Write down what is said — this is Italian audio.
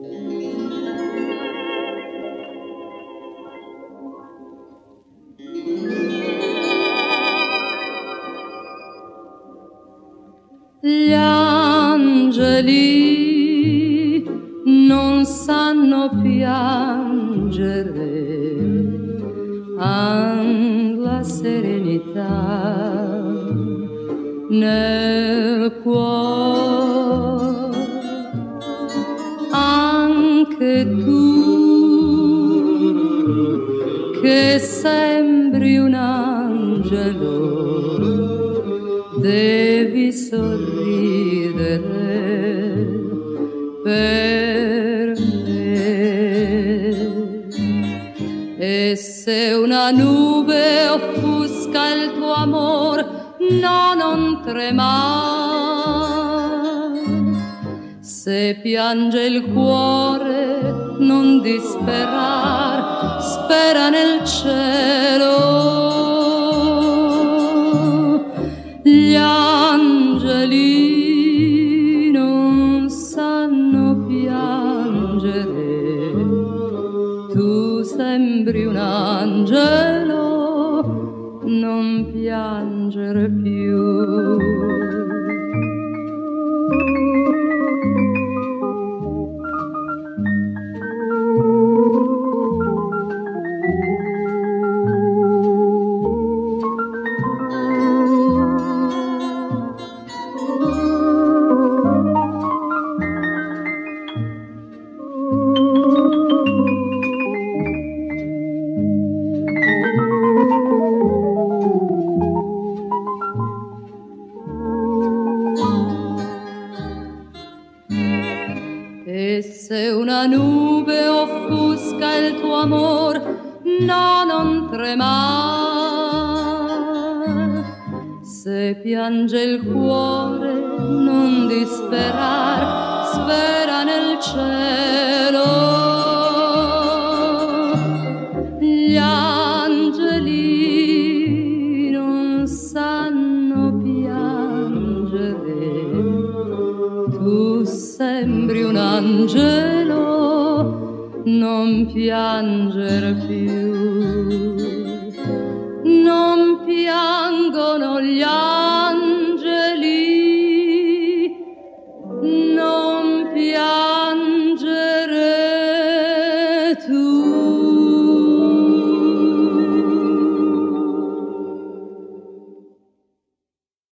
Gli angeli non sanno piangere, han la serenità nel cuore. Anche tu che sembri un angelo devi sorridere per me. E se una nube offusca il tuo amor, no, non tremar. Se piange il cuore, non disperar, spera nel cielo. Gli angeli non sanno piangere, tu sembri un angelo, non piangere più. E se una nube offusca il tuo amor, no, non tremar. Se piange il cuore, non disperar, spera nel cielo. Gli angeli non sanno piangere, tu sembri un angelo, non piangere più. Non piangono gli angeli